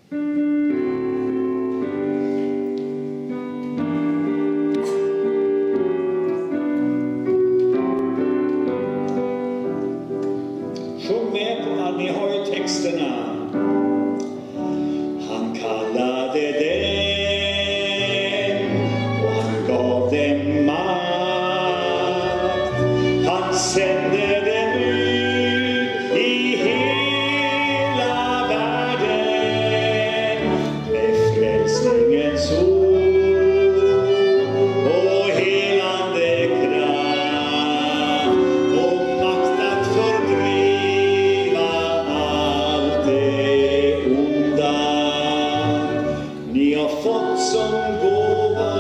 Sjung med på allt, ni har ju texterna. Han kallade dem och han gav dem makt. Han sände dem ut i hela världen med frälsningens ord och helande kraft och makt att fördriva allt det onda. Ni har fått som gåva,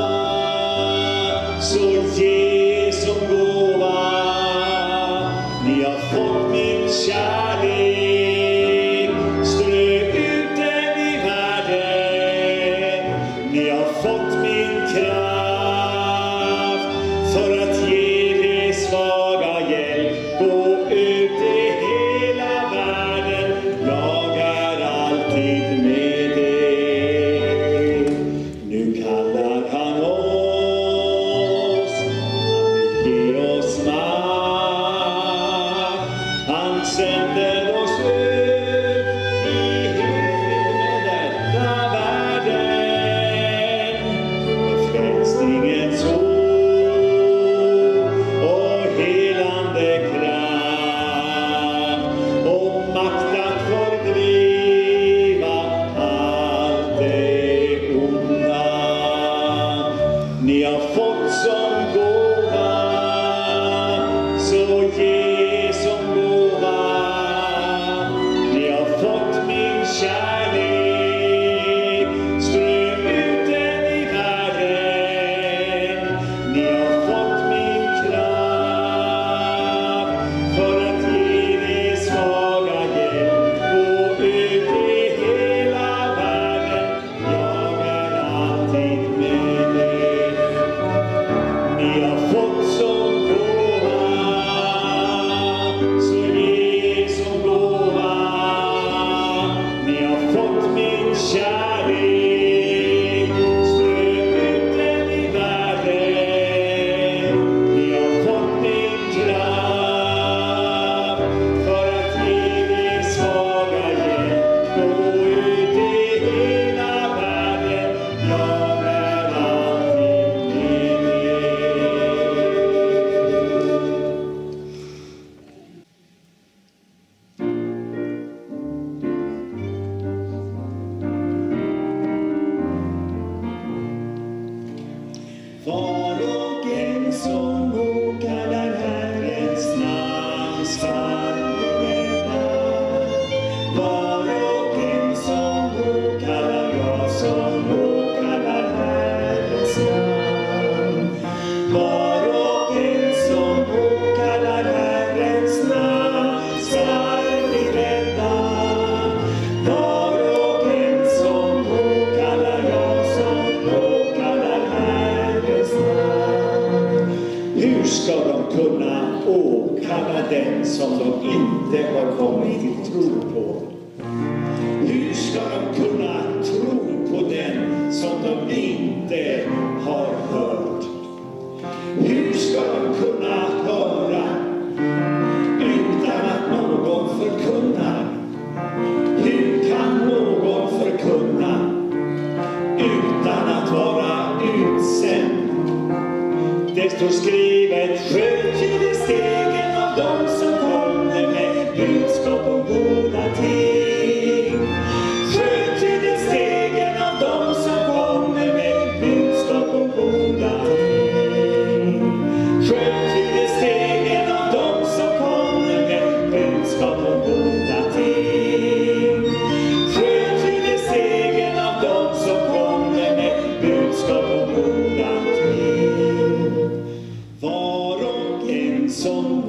så ge som gåva. Ni har fått min kärlek, strö ut den i världen. Ni har fått min kraft för att ge de svaga hjälp. Gå ut i hela världen, jag är alltid med dig. Nu kallar han oss, han vill ge oss makt. Han sänder oss ut i hela denna världen med frälsningens ord och helande kraft och makt att fördriva allt det onda. Ni har fått som gåva, så ge som gåva. Ni har fått min kärlek, strö ut den i världen. Ni har fått min kraft för att ge de svaga hjälp. Gå ut i hela världen, jag är alltid med dig. Ni har fått som gåva, så ge som gåva. Ni har fått min kärlek, strö ut den i världen. Ni har fått min kraft för att ge de svaga hjälp. Gå ut i hela världen, jag är alltid med dig. Var och en som åkallar Herrens namn skall bli räddad. Var och en som åkallar, jag som åkallar Herrens namn. Var och en som åkallar Herrens namn skall bli räddad. Var och en som åkallar, jag som åkallar Herrens namn. Hur ska de kunna åkalla den som de inte har kommit till tro på? Hur ska de kunna tro på den som de inte har hört? Hur ska de kunna höra utan att någon förkunnar? Hur kan någon förkunna utan att vara utsänd? Det står skrivet: sköt i stegen av dem som kommer med budskap om goda ting. Sköt i stegen av dem som kommer med budskap om goda ting. Sköt i stegen av dem som kommer med budskap om goda ting. Sköt i stegen av dem som kommer med budskap om goda ting. Var och en som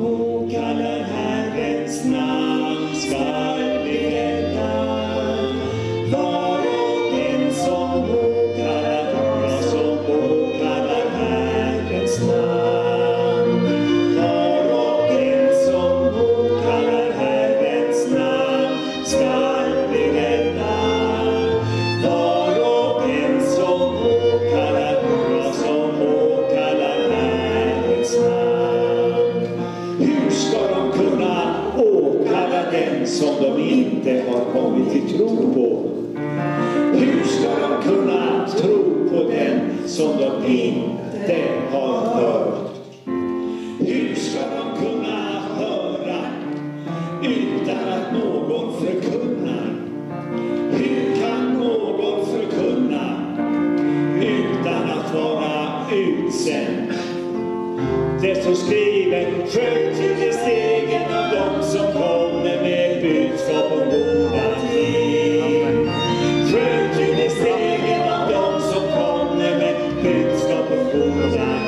måste tro på. Hur ska de kunna tro på den som de inte har hört? Hur ska de kunna höra utan att någon förkunnar? Hur kan någon förkunna utan att vara utsänd? Det som skriver sköt till stegen av dem som kommer med budskap om goda ting. Sköt till stegen av dem som kommer med budskap om goda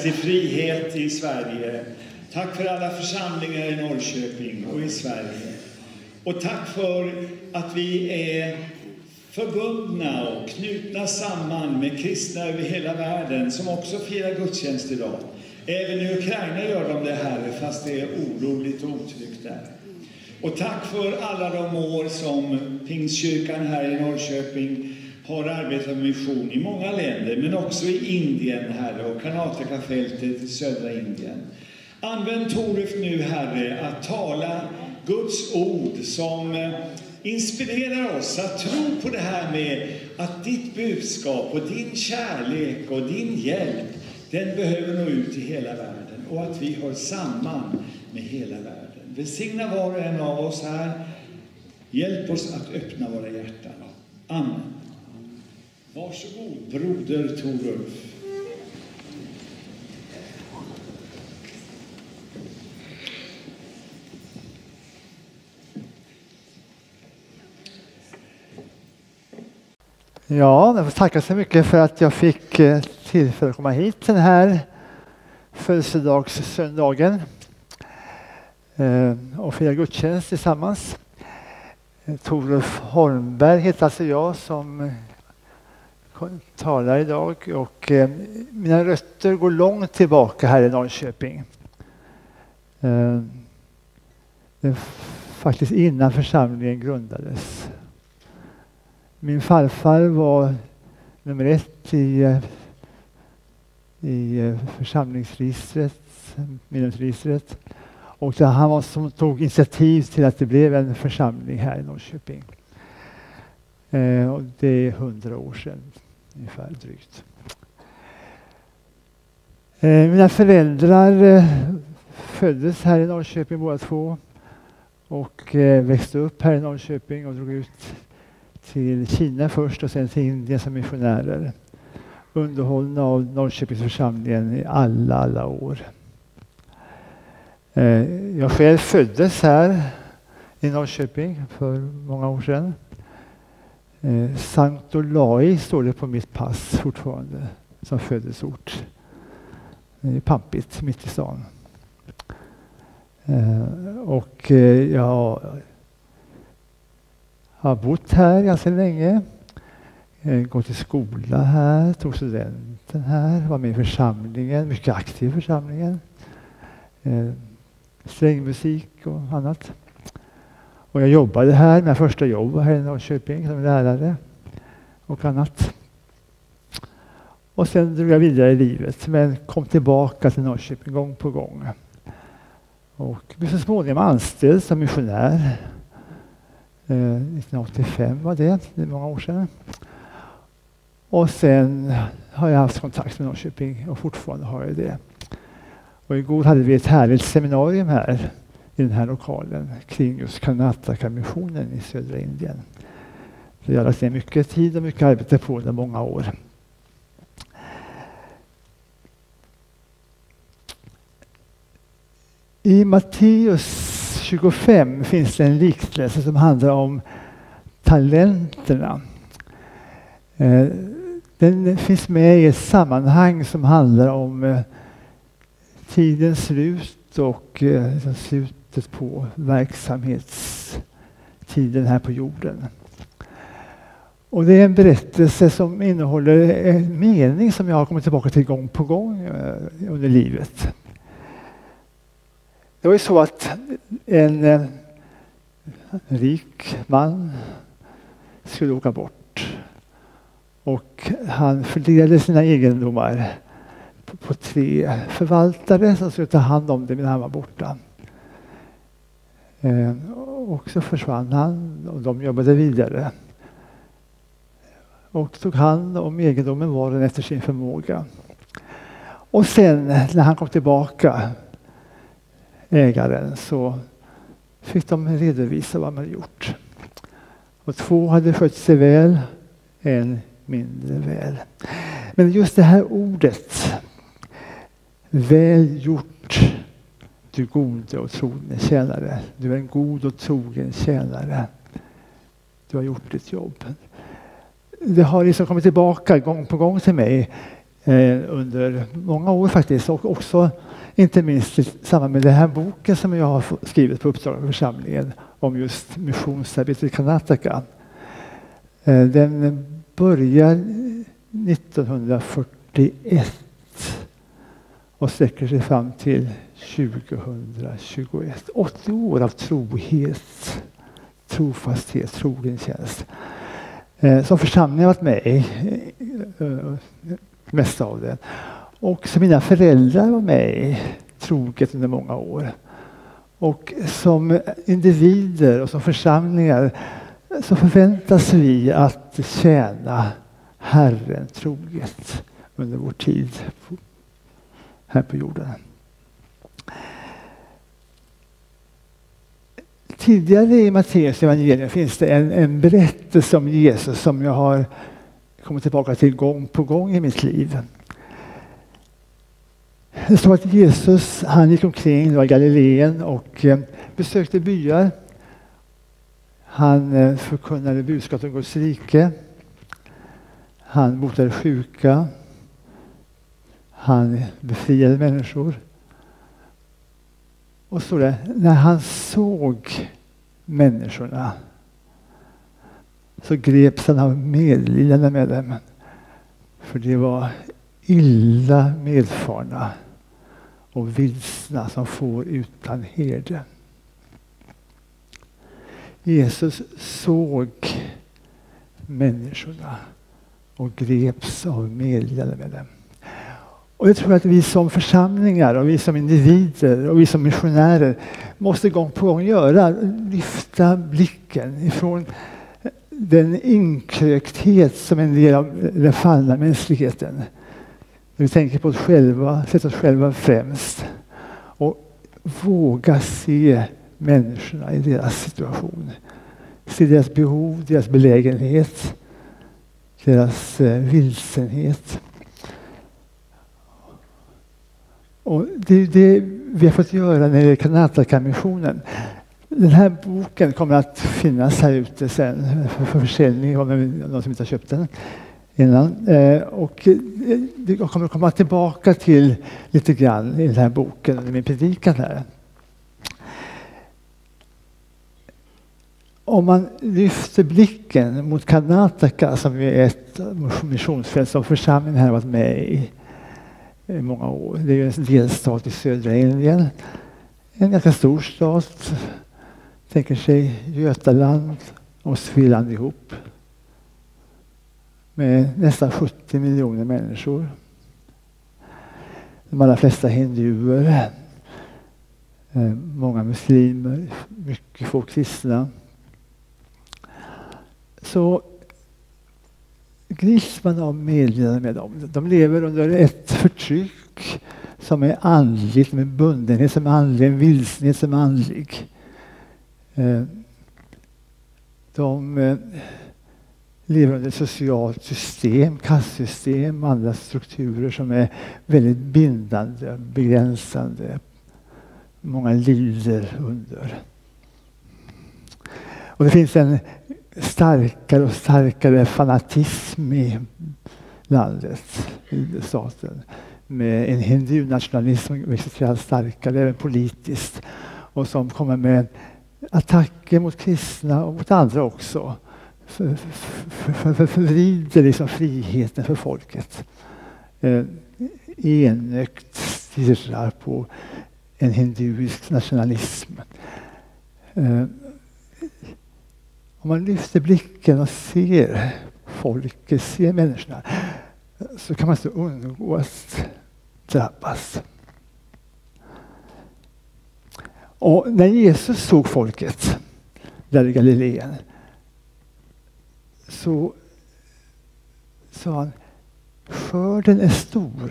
till frihet i Sverige. Tack för alla församlingar i Norrköping och i Sverige. Och tack för att vi är förbundna och knutna samman med kristna över hela världen som också firar gudstjänst idag. Även i Ukraina gör de det här, fast det är oroligt och otryggt där. Och tack för alla de år som Pingstkyrkan här i Norrköping har arbetat med mission i många länder, men också i Indien, Herre, och Karnataka-fältet i södra Indien. Använd Toruf nu, Herre, att tala Guds ord som inspirerar oss att tro på det här med att ditt budskap och din kärlek och din hjälp, den behöver nå ut till hela världen, och att vi hör samman med hela världen. Välsigna var och en av oss här. Hjälp oss att öppna våra hjärtan. Amen. Varsågod, broder Torulf. Ja, jag får tacka så mycket för att jag fick tillfälle att komma hit den här födelsedagssöndagen och fira gudstjänst tillsammans. Torulf Holmberg heter alltså jag som talar idag, och mina rötter går långt tillbaka här i Norrköping. Det är faktiskt innan församlingen grundades. Min farfar var nummer 1 i församlingsregistret, medlemsregistret. Och det han var som tog initiativ till att det blev en församling här i Norrköping. Och det är 100 år sedan, ungefär drygt. Mina föräldrar föddes här i Norrköping båda två. Och växte upp här i Norrköping och drog ut till Kina först och sen till Indien som missionärer. Underhållna av Norrköpingsförsamlingen i alla år. Jag själv föddes här i Norrköping för många år sedan. Sankt Olai står det på mitt pass fortfarande som födelseort. Det är pampigt mitt i stan. Och jag har bott här ganska länge. Gått i skola här, tog studenten här, var med i församlingen, mycket aktiv i församlingen. Strängmusik och annat. Och jag jobbade här, mina första jobb var här i Norrköping som lärare och annat. Och sen drog jag vidare i livet, men kom tillbaka till Norrköping gång på gång. Och blev så småningom anställd som missionär. 1985 var det är många år sedan. Och sen har jag haft kontakt med Norrköping och fortfarande har jag det. Och igår hade vi ett härligt seminarium här i den här lokalen kring just Karnataka-missionen i södra Indien. Så jag har lagt ner mycket tid och mycket arbete på det många år. I Matteus 25 finns det en liknelse som handlar om talenterna. Den finns med i ett sammanhang som handlar om tidens slut och slutet på verksamhetstiden här på jorden. Och det är en berättelse som innehåller en mening som jag har kommit tillbaka till gång på gång under livet. Det var ju så att en rik man skulle åka bort. Och han fördelade sina egendomar på 3 förvaltare som skulle ta hand om det medan han var borta. Och så försvann han och de jobbade vidare. Och tog hand om egendomen var och efter sin förmåga. Och sen när han kom tillbaka, ägaren, så fick de redovisa vad man hade gjort. Och 2 hade skött sig väl, en mindre väl. Men just det här ordet, väl gjort, du gode och trogne tjänare. Du är en god och trogen tjänare. Du har gjort ditt jobb. Det har liksom kommit tillbaka gång på gång till mig. under många år faktiskt, och också inte minst i samband med den här boken som jag har skrivit på uppdrag av församlingen om just missionsarbetet i Karnataka. Den börjar 1941 och sträcker sig fram till 2021. 80 år av trohet, trofasthet, trogen tjänst. Som församlingen har varit med i, mest av det. Och som mina föräldrar var med i troget under många år. Och som individer och som församlingar så förväntas vi att tjäna Herren troget under vår tid här på jorden. Tidigare i Matteus evangelium finns det en berättelse om Jesus som jag har kommit tillbaka till gång på gång i mitt liv. Det står att Jesus, han gick omkring i Galileen och besökte byar. Han förkunnade budskapet om Guds rike. Han botade sjuka. Han befriade människor. Och så det, när han såg människorna så greps han av medlidande med dem. För det var illa medfarna och vilsna som får utan herde. Jesus såg människorna och greps av medlidande med dem. Och jag tror att vi som församlingar och vi som individer och vi som missionärer måste gång på gång lyfta blicken ifrån den inkrökthet som en del av den fallna mänskligheten. Vi tänker på oss själva, sätter oss själva främst och våga se människorna i deras situation. Se deras behov, deras belägenhet, deras vilsenhet. Och det är det vi har fått göra när det gäller Karnataka-missionen. Den här boken kommer att finnas här ute sen för försäljning om någon som inte har köpt den innan. Och jag kommer att komma tillbaka till lite grann i den här boken under min predikan här. Om man lyfter blicken mot Karnataka som är ett missionsfält som församlingen här har varit med i många år. Det är ju en delstat i södra Indien. En ganska stor stat. Tänker sig Götaland och Svealand ihop. Med nästan 70 miljoner människor. De allra flesta hinduer. Många muslimer. Mycket få kristna. Så grips man av medlidande med dem. De lever under ett förtryck som är andligt, med bundenhet som är andlig, en vilsenhet som är andlig. De lever under ett socialt system, kastsystem, andra strukturer som är väldigt bindande, begränsande. Många lider under. Och det finns en starkare och starkare fanatism i landet, i staten. Med en hindu-nationalism som växer starkare, även politiskt. Och som kommer med attacker mot kristna och mot andra också. Förvrider liksom friheten för folket. Enögt stirrar på en hinduisk nationalism. Om man lyfter blicken och ser folket, ser människorna, så kan man inte undgå att drabbas. Och när Jesus såg folket där i Galileen så sa han, skörden är stor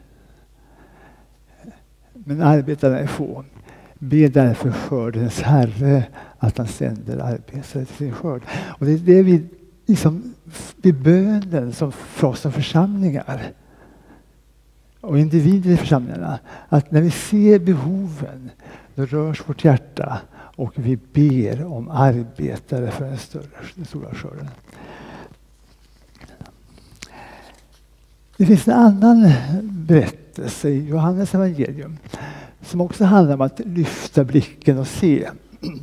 men arbetarna är få. Be därför skördens Herre att han sänder arbetare till sin skörd. Och det är det vi liksom i bönen som för oss som församlingar och individer i församlingarna, att när vi ser behoven då rörs vårt hjärta och vi ber om arbetare för den stora skörden. Det finns en annan berättelse i Johannes evangelium som också handlar om att lyfta blicken och se.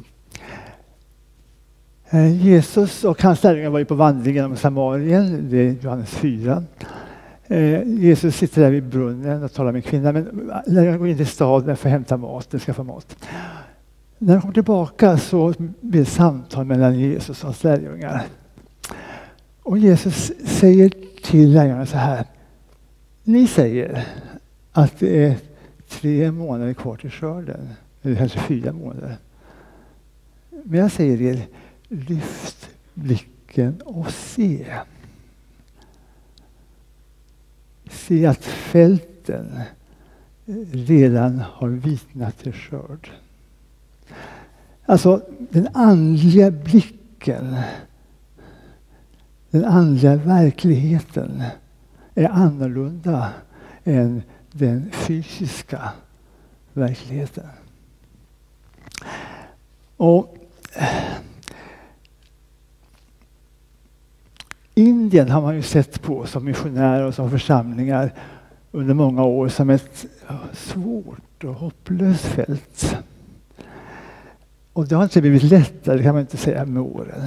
Jesus och hans lärjungar var ju på vandring genom Samarien, det är Johannes 4. Jesus sitter där vid brunnen och talar med en kvinna, men lärjungarna går in till staden för att hämta mat, de ska få mat. När de kommer tillbaka så blir det samtal mellan Jesus och hans lärjungar. Och Jesus säger till lärjungarna så här: ni säger att det är 3 månader kvar till skörden, eller kanske 4 månader. Men jag säger er, lyft blicken och se. Se att fälten redan har vitnat till skörd. Alltså den andliga blicken, den andliga verkligheten är annorlunda än den fysiska verkligheten. Och Indien har man ju sett på som missionärer och som församlingar under många år som ett svårt och hopplöst fält. Och det har inte blivit lättare, kan man inte säga, med åren.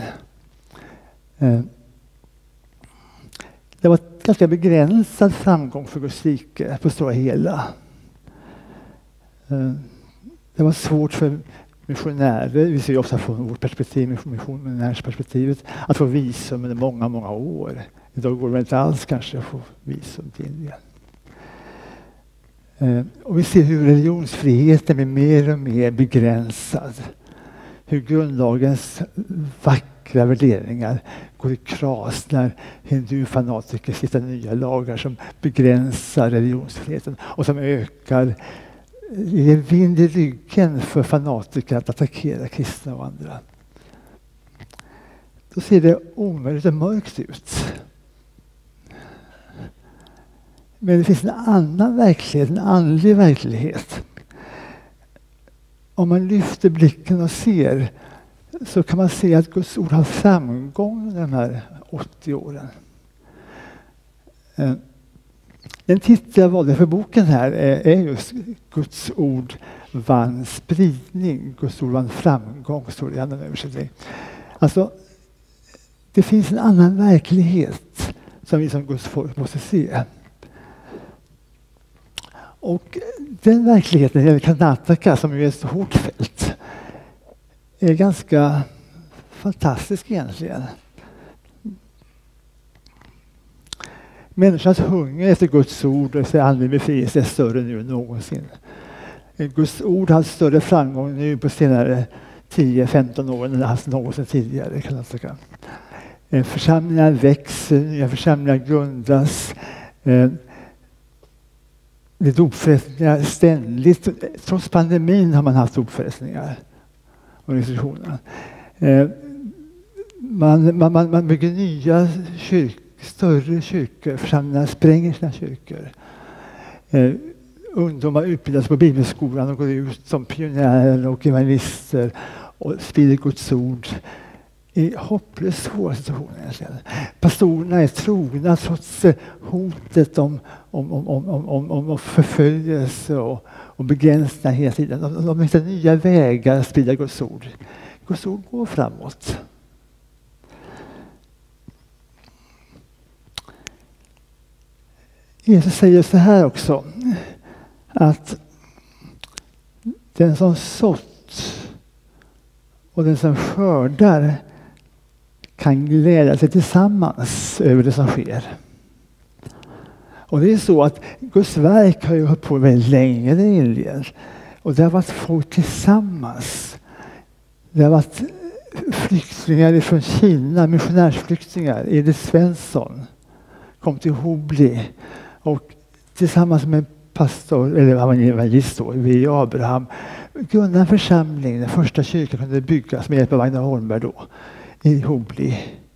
Det var ett ganska begränsad framgång för Guds rike på stora hela. Det var svårt för missionärer, vi ser ju ofta från vårt perspektiv, missionärsperspektivet, att få visum under många, många år. Idag går det inte alls kanske att få visum till Indien. Och vi ser hur religionsfriheten blir mer och mer begränsad. Hur grundlagens vackra värderingar går i kras när hindufanatiker hittar nya lagar som begränsar religionsfriheten och som ökar, ger vind i ryggen för fanatiker att attackera kristna och andra. Då ser det omöjligt och mörkt ut. Men det finns en annan verklighet, en andlig verklighet. Om man lyfter blicken och ser, så kan man se att Guds ord har framgång under de här 80 åren. Den titel jag valde för boken här är just Guds ord vann spridning. Guds ord vann framgång, står det i annan översättning. Alltså, det finns en annan verklighet som vi som Guds folk måste se. Och den verkligheten, eller Karnataka, som är ett stort fält, är ganska fantastisk egentligen. Människans hunger efter Guds ord och efter andlig befrielse är större nu än någonsin. Guds ord har större framgång nu på senare 10-15 år än det haft någonsin tidigare. Församlingar växer, nya församlingar grundas. Det är dopförrättningar ständigt. Trots pandemin har man haft dopförrättningar. Organisationen. Man bygger nya större kyrkor. Församlingar spränger sina kyrkor. Ungdomar utbildas på bibelskolan och går ut som pionjärer och evangelister och sprider Guds ord i hopplöst svåra situationer egentligen. Pastorerna är trogna trots hotet om förföljelse och begränsningar hela tiden. De hittar nya vägar att sprida Guds ord. Guds ord går framåt. Jesus säger så här också, att den som sått och den som skördar kan glädja sig tillsammans över det som sker. Och det är så att Guds verk har ju hållit på väldigt länge i Indien. Och det har varit folk tillsammans. Det har varit flyktingar från Kina, missionärsflyktingar. Edith Svensson kom till Hubli och tillsammans med pastor, eller evangelist då, V. Abraham, grundade en församling. Den första kyrkan kunde byggas med hjälp av Agnar Holmberg då, i Hubli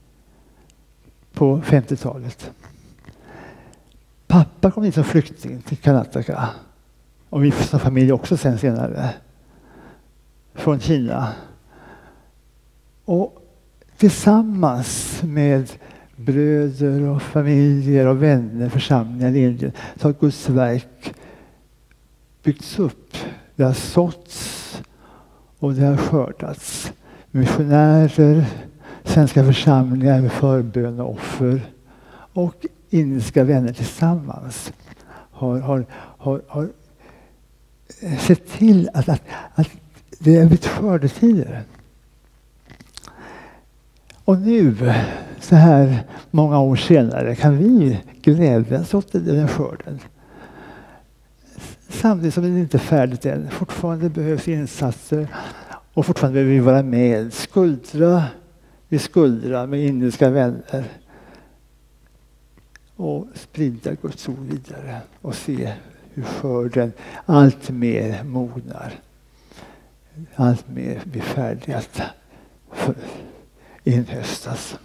på 50-talet. Pappa kom hit som flykting till Karnataka och vi som familj också sen senare från Kina. Och tillsammans med bröder och familjer och vänner, församlingar i Indien, så har Guds verk byggts upp. Det har såtts och det har skördats. Missionärer, svenska församlingar med förbön och offer och indiska vänner tillsammans har sett till att det är blivit skördetider. Och nu, så här många år senare, kan vi glädjas åt den skörden. Samtidigt som det inte är färdigt än. Fortfarande behövs insatser och fortfarande behöver vi vara med. Skuldra vid skuldra med indiska vänner. Och sprida Guds ord vidare och se hur skörden allt mer mognar. Allt mer blir färdig att inhöstas.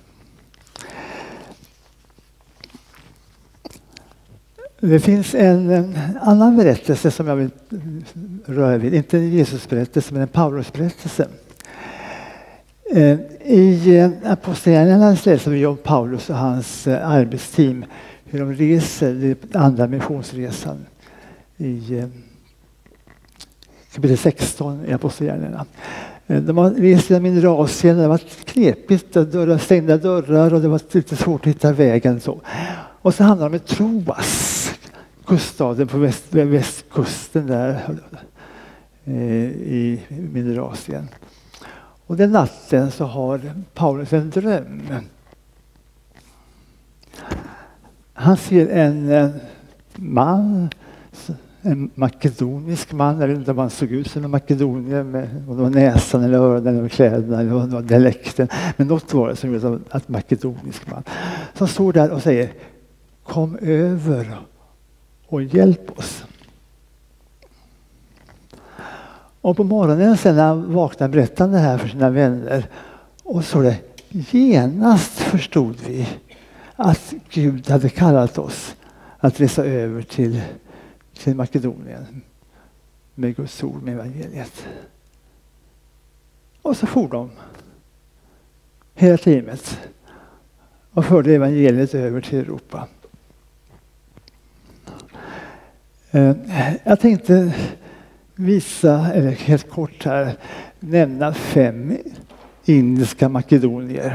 Det finns en annan berättelse som jag vill röra vid. Inte en Jesus-berättelse, men en Paulus-berättelse. I Apostlagärningarna läser vi om Paulus och hans arbetsteam. Hur de reser, den andra missionsresan. I kapitel 16 i Apostlagärningarna. De har rest genom Indonesien, det var knepigt, stängda dörrar och det var lite svårt att hitta vägen. Så. Och så handlar det om Troas, kuststaden på västkusten där i Indonesien. Och den natten så har Paulus en dröm. Han ser en man, en makedonisk man, jag vet inte om han såg ut som en makedonier med om det var näsan eller öronen eller kläderna eller vad dialekten. Men något var det som gjorde att makedonisk man. Som står där och säger: kom över och hjälp oss. Och på morgonen sen när han vaknade berättade han det här för sina vänner. Och så det, genast förstod vi att Gud hade kallat oss att resa över till Makedonien med Guds ord, med evangeliet. Och så for de hela teamet och förde evangeliet över till Europa. Jag tänkte visa, eller helt kort här, nämna 5 indiska makedonier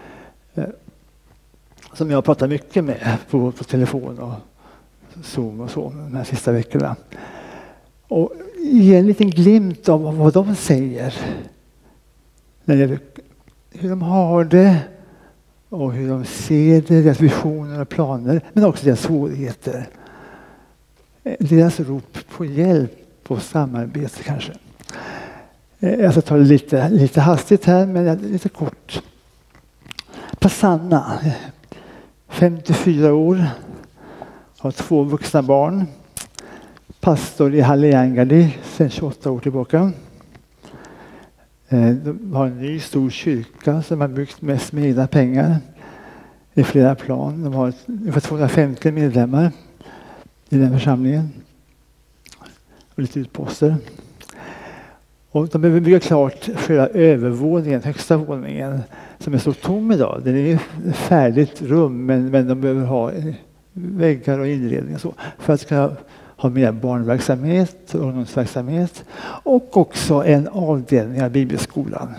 som jag har pratat mycket med på telefon och Zoom och så de här sista veckorna. Och ge en liten glimt av vad de säger när det gäller hur de har det och hur de ser det, deras visioner och planer, men också deras svårigheter. Deras rop på hjälp och samarbete kanske. Jag ska ta det lite hastigt här, men lite kort. Prasanna, 54 år, har 2 vuxna barn. Pastor i Halliangadi sedan 28 år tillbaka. De har en ny stor kyrka som har byggt mest med egna pengar i flera plan. De har ungefär 250 medlemmar i den församlingen. Och lite utposter. Och de behöver bygga klart själva övervåningen, högsta våningen, som är så tom idag. Det är ett färdigt rum, men de behöver ha väggar och inredning och så för att kunna ha mer barnverksamhet och ungdomsverksamhet och också en avdelning av bibelskolan.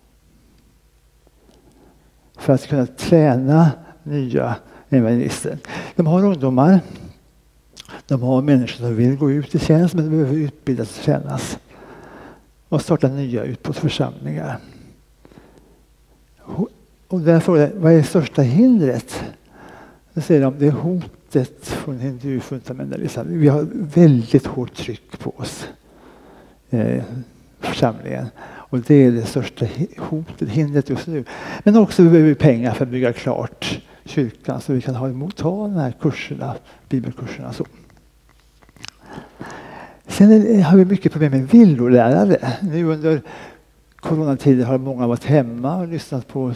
För att kunna träna nya evangelister. De har ungdomar. De har människor som vill gå ut i tjänst, men de behöver utbildas och tränas. Och starta nya utpostförsamlingar. Och därför, vad är det största hindret? Då säger de, det är hotet från hindu-fundamentalism. Vi har väldigt hårt tryck på oss. Församlingen. Och det är det största hotet, hindret just nu. Men också behöver vi pengar för att bygga klart kyrkan så vi kan ha de här kurserna, bibelkurserna så. Sen har vi mycket problem med villolärare. Nu under coronatiden har många varit hemma och lyssnat på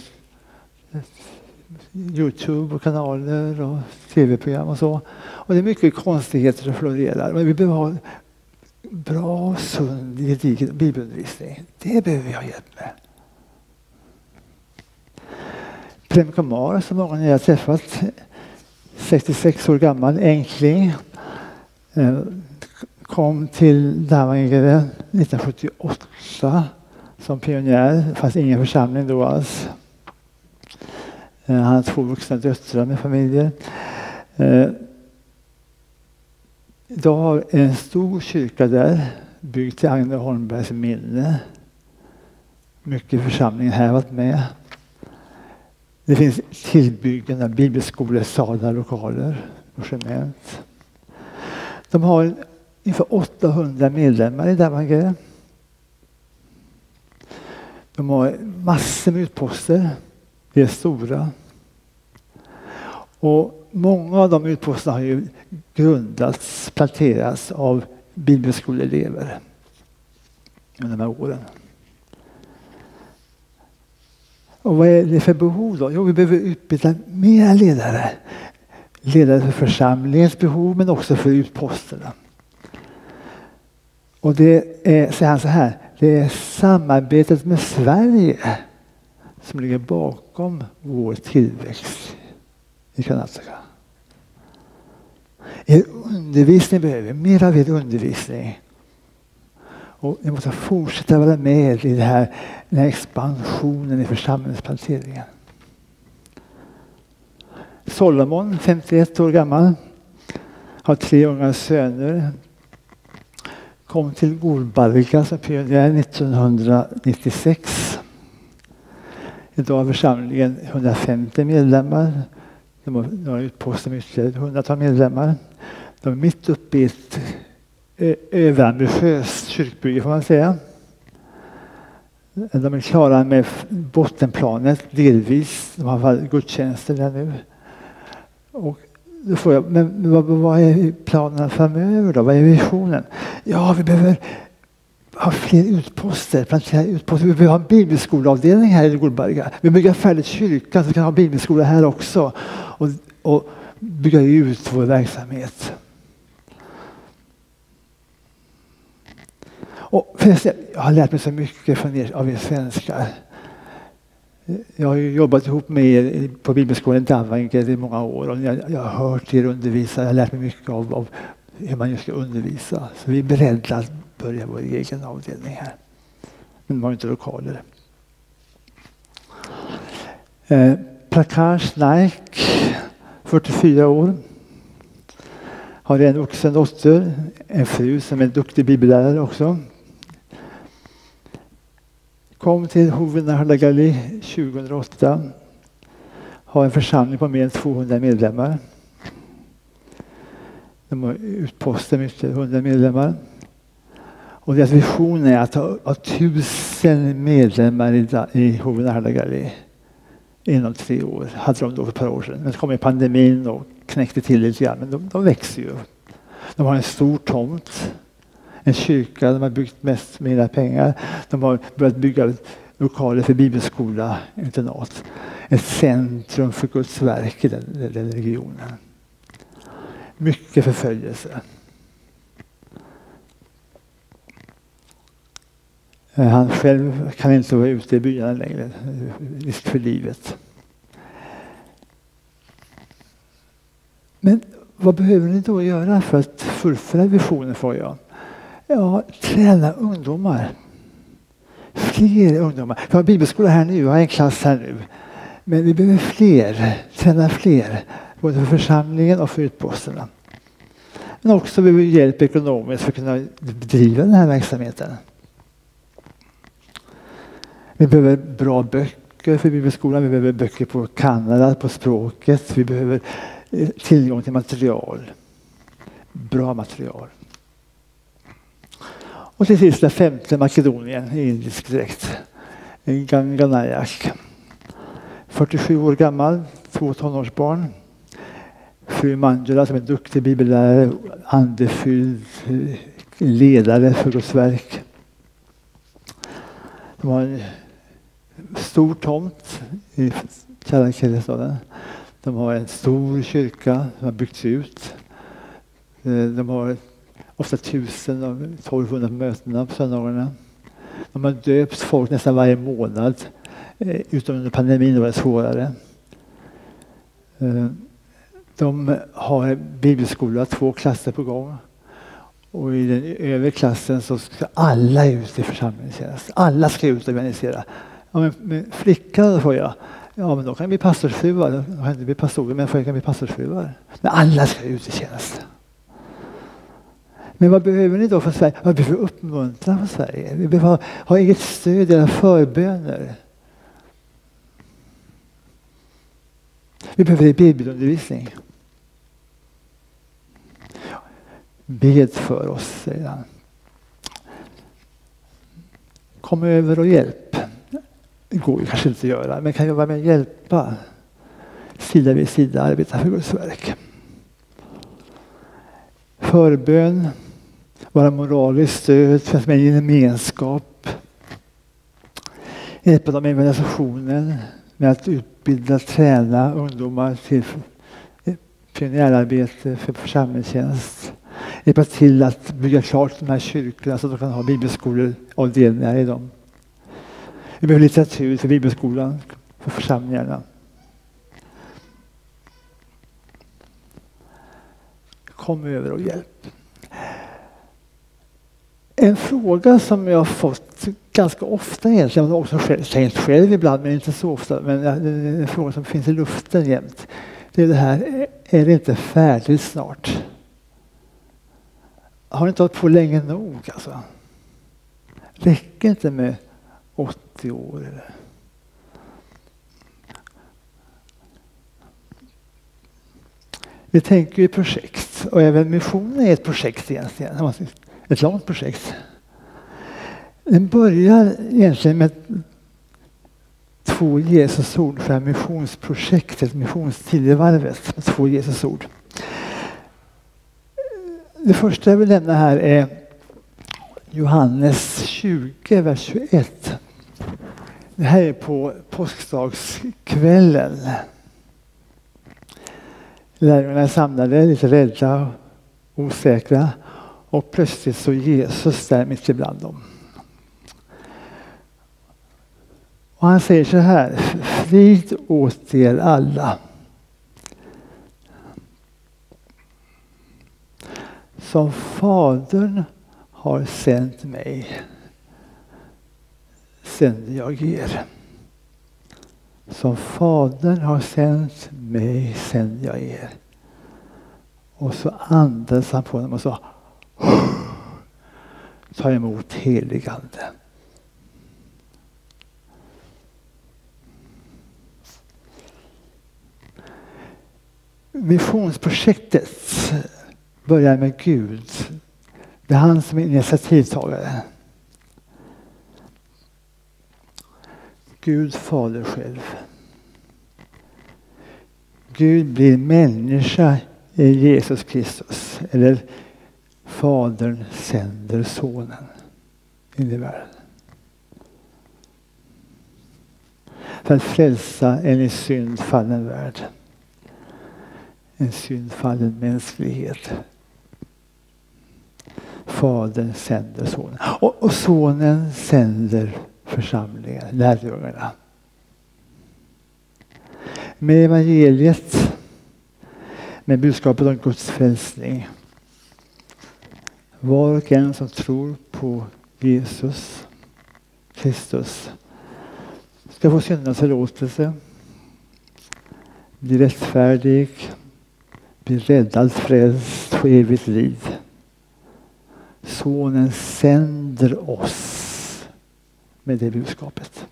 YouTube och kanaler och tv-program och så. Och det är mycket konstigheter som florerar. Men vi behöver ha bra, sund, gedigen bibelundervisning. Det behöver vi ha hjälp med. Prem Kumar, som många ni har träffat, 66 år gammal, enkling, kom till Davangere 1978 som pionjär. Det fanns ingen församling då alls. Han har 2 vuxna döttrar med familjer. Idag har en stor kyrka där, byggd till Agne Holmbergs minne. Mycket församlingar här har varit med. Det finns tillbyggen av bibelskolor, salar, lokaler, logement. De har ungefär 800 medlemmar i Davangere. De har massor med utposter. Det är stora. Och många av de utposterna har ju grundats, planterats av bibelskoleelever under de här åren. Och vad är det för behov då? Jo, vi behöver utbilda mer ledare. Ledare för församlingens behov, men också för utposterna. Och det är, säger han så här, det är samarbetet med Sverige som ligger bakom vår tillväxt i Karnataka. Er undervisning behöver mer av er undervisning. Och ni måste fortsätta vara med i den här expansionen i församlingsplanteringen. Solomon, 51 år gammal, har 3 unga söner. Kom till Gulbarga som pionjär 1996. Idag har församlingen 150 medlemmar. De har utposter med ytterligare 100-tal medlemmar. De är mitt uppe i ett överambitiöst kyrkbygge får man säga. De är klara med bottenplanet delvis. De har gudstjänster där nu. Och då får jag, men vad är planerna framöver då? Vad är visionen? Ja, vi behöver ha fler utposter, plantera utposter. Vi behöver ha en bibelskolavdelning här i Gulbarga. Vi bygger färdigt kyrkan så vi kan ha bibelskola här också. Och bygga ut vår verksamhet. Och förresten, jag har lärt mig så mycket från er, av er svenskar. Jag har ju jobbat ihop med er på bibelskolan i Davangere i många år. Och jag har hört er undervisa. Jag har lärt mig mycket av hur man ska undervisa. Så vi är beredda att börja vår egen avdelning här. Men de har inte lokaler. Prakash Naik, 44 år. Har en vuxen dotter, en fru som är duktig bibellärare också. Kom till Hovenahardagali 2008. Har en församling på mer än 200 medlemmar. De har utposter med 100 medlemmar. Och deras vision är att ha 1000 medlemmar i Hovenahardagali inom 3 år. Hade de då för ett par år sedan. Men så kom pandemin och knäckte till lite grann. Men de växer ju. De har en stor tomt. En kyrka, de har byggt mest med era pengar. De har börjat bygga lokaler för bibelskola, internat. Ett centrum för Guds verk i den regionen. Mycket förföljelse. Han själv kan inte vara ute i byarna längre. Risk för livet. Men vad behöver ni då göra för att fullfölja visionen, får jag? Ja, träna ungdomar. Fler ungdomar. Vi har bibelskola här nu, jag har en klass här nu. Men vi behöver fler, träna fler. Både för församlingen och för utposterna. Men också behöver vi hjälp ekonomiskt för att kunna bedriva den här verksamheten. Vi behöver bra böcker för bibelskolan. Vi behöver böcker på Kanada, på språket. Vi behöver tillgång till material. Bra material. Och till sist den 5:e Makedonien i indisk dräkt. Ganga Nayak. 47 år gammal, 2 tonårsbarn. Fru Manjula som är duktig bibellärare, andefylld ledare för Guds verk. De har en stor tomt i Kärrakelestaden. De har en stor kyrka som har byggts ut. De har ofta 1000 och 1200 mötena på söndagarna. De har döpt folk nästan varje månad. Utom under pandemin var det svårare. De har bibelskola, 2 klasser på gång. Och i den övre klassen så ska alla ut i församlingstjänst. Alla ska ut och organisera. Ja, men flickor får jag. Ja, men då kan vi bli pastorsfruar. Då kan inte bli pastorer, men får jag kan bli pastorsfruar. Men alla ska ut i tjänst. Men vad behöver ni då från Sverige? Vad behöver vi uppmuntra från Sverige? Vi behöver ha eget stöd i förböner. Vi behöver bibelundervisning. Bed för oss, säger han. Kom över och hjälp. Det går ju kanske inte att göra, men kan jag vara med och hjälpa? Sida vid sida arbeta för Guds verk. Förbön, vara moraliskt stöd, finnas med i en gemenskap. Hjälpa dem i organisationen med att utbilda, träna ungdomar till pionjärarbete för församlingstjänst. Hjälpa till att bygga klart de här kyrkorna så att de kan ha bibelskoleavdelningar i dem. Vi behöver litteratur för bibelskolan, för församlingarna. Kom över och hjälp. En fråga som jag har fått ganska ofta egentligen, jag har också tänkt själv ibland, men inte så ofta, men det är en fråga som finns i luften jämt. Det är det här, är det inte färdigt snart? Har det inte varit på länge nog alltså? Räcker inte med 80 år eller? Vi tänker i projekt, och även missionen är ett projekt egentligen. Ett långt projekt. Den börjar egentligen med 2 Jesus ord för missionsprojektet, missionstidevarvet, 2 Jesus ord. Det första jag vill nämna här är Johannes 20, vers 21. Det här är på påskdagskvällen. Lärjungarna är samlade, lite rädda och osäkra. Och plötsligt så Jesus där mitt ibland dem. Och han säger så här: frid åt er alla. Som Fadern har sänt mig, sänder jag er. Som Fadern har sänt mig, sänder jag er. Och så andades han på dem och sa: ta emot helig ande. Missionsprojektet börjar med Gud. Det är han som är initiativtagare. Gud Fader själv. Gud blir människa i Jesus Kristus. Eller Fadern sänder sonen in i världen. För att frälsa en i synd fallen värld. En syndfallen mänsklighet. Fadern sänder sonen. Och sonen sänder församlingen, lärjungarna. Med evangeliet, med budskapet om Guds frälsning. Var och en som tror på Jesus Kristus ska få syndernas förlåtelse, bli rättfärdig, bli räddad, frälst för evigt liv. Sonen sänder oss med det budskapet.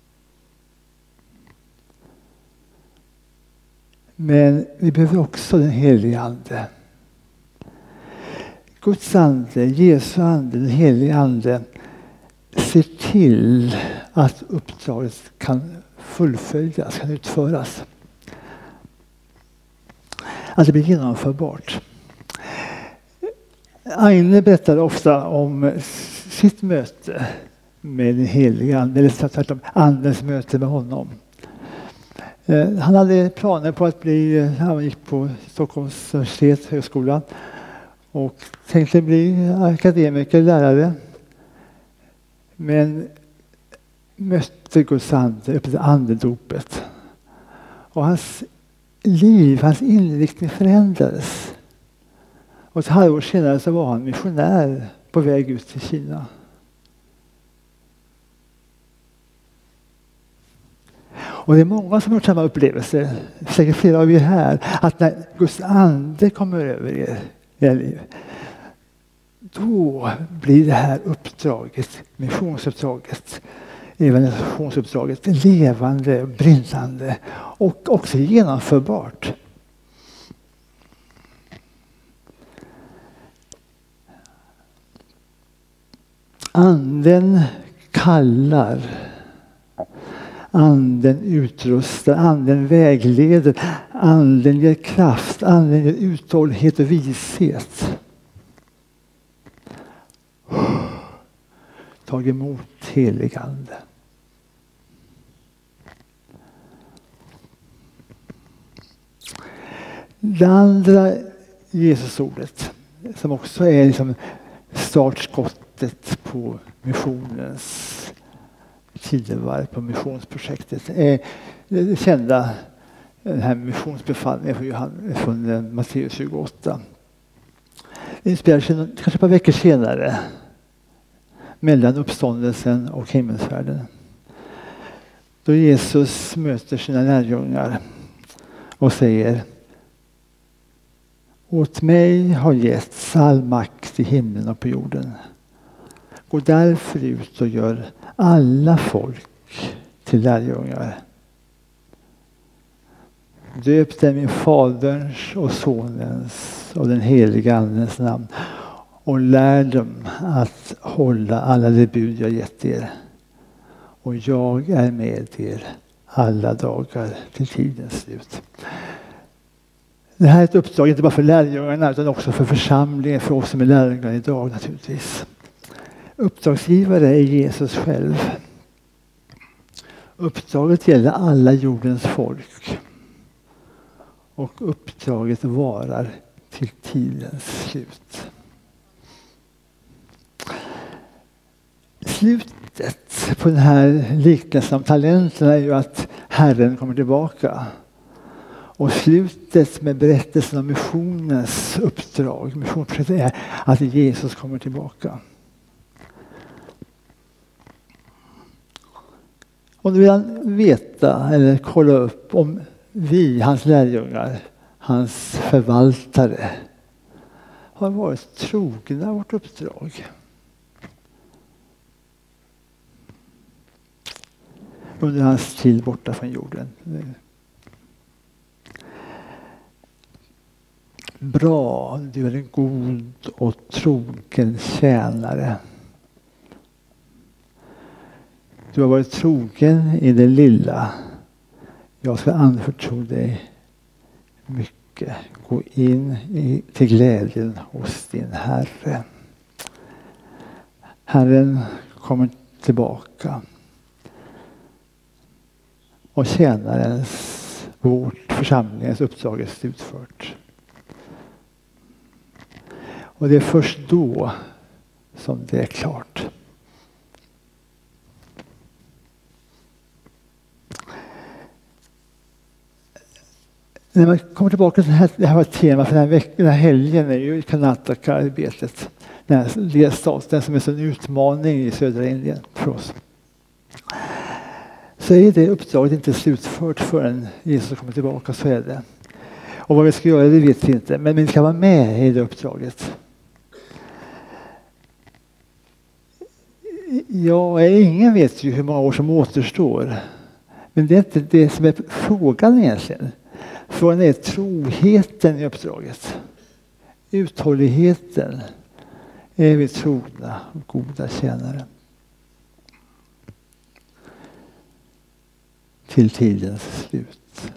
Men vi behöver också den helige ande. Guds ande, Jesu ande, den helige ande ser till att uppdraget kan fullföljas, kan utföras. Att det blir genomförbart. Agne berättade ofta om sitt möte med den helige ande, eller tvärtom andens möte med honom. Han hade planer på att han gick på Stockholms universitet, högskolan, och tänkte bli akademiker, lärare. Men mötte Guds ande, öppnade andedopet. Och hans liv, hans inriktning förändrades. Och ett halvår senare så var han missionär på väg ut till Kina. Och det är många som har samma upplevelse, säkert flera av er här, att när Guds ande kommer över er liv, då blir det här uppdraget, missionsuppdraget, evangelisationsuppdraget, levande, brinnande och också genomförbart. Anden kallar, anden utrustar, anden vägleder, anden ger kraft, anden ger uthållighet och vishet. Tag emot helig ande. Det andra Jesusordet, som också är liksom startskottet på missionens tidevarv, på missionsprojektet, är det kända, den här missionsbefallningen från Matteus 28. Det inspelar sig kanske ett par veckor senare, mellan uppståndelsen och himmelsfärden, då Jesus möter sina lärjungar och säger: åt mig har getts all makt i himlen och på jorden. Gå därför ut och gör alla folk till lärjungar. Döp dem i Faderns och Sonens och den heliga Andens namn och lär dem att hålla alla de bud jag gett er. Och jag är med er alla dagar till tidens slut. Det här är ett uppdrag inte bara för lärjungarna utan också för församlingen, för oss som är lärjungar idag naturligtvis. Uppdragsgivare är Jesus själv. Uppdraget gäller alla jordens folk. Och uppdraget varar till tidens slut. Slutet på den här liknelsen om talenterna är ju att Herren kommer tillbaka. Och slutet med berättelsen om missionens uppdrag, missionsprojektet, är att Jesus kommer tillbaka. Om du vill veta eller kolla upp om vi, hans lärjungar, hans förvaltare, har varit trogna vårt uppdrag. Under hans tid borta från jorden. Bra, du är en god och trogen tjänare. Du har varit trogen i det lilla. Jag ska anförtro dig mycket. Gå in till glädjen hos din Herre. Herren kommer tillbaka. Och tjänarens, vårt församlingens uppdrag är slutfört. Och det är först då som det är klart. När man kommer tillbaka till det här var ett tema för den här helgen är ju Karnataka-arbetet. Den här staten som är så en utmaning i södra Indien för oss. Så är det uppdraget inte slutfört förrän Jesus kommer tillbaka, så är det. Och vad vi ska göra det vet vi inte, men vi ska vara med i det uppdraget. Ja, ingen vet ju hur många år som återstår. Men det är inte det som är frågan egentligen. Frågan är troheten i uppdraget. Uthålligheten. Är vi trogna och goda tjänare? Till tidens slut.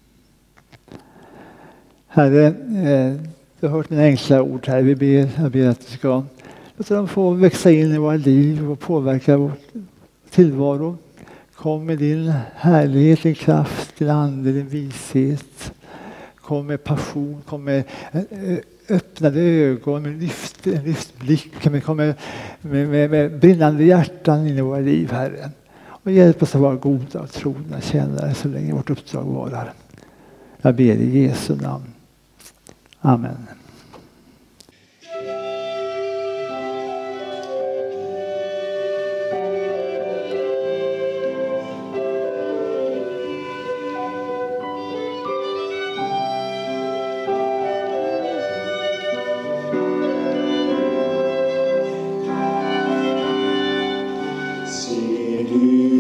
Herre, du har hört mina enkla ord här. Jag ber att du ska låta dem få växa in i våra liv och påverka vår tillvaro. Kom med din härlighet, din kraft, din ande, din vishet. Kom med passion, kom med öppnade ögon, med en lyftblick. Kom med brinnande hjärtan in i våra liv, Herre. Och hjälp oss att vara goda och trogna tjänare så länge vårt uppdrag varar. Jag ber i Jesu namn. Amen. Ser du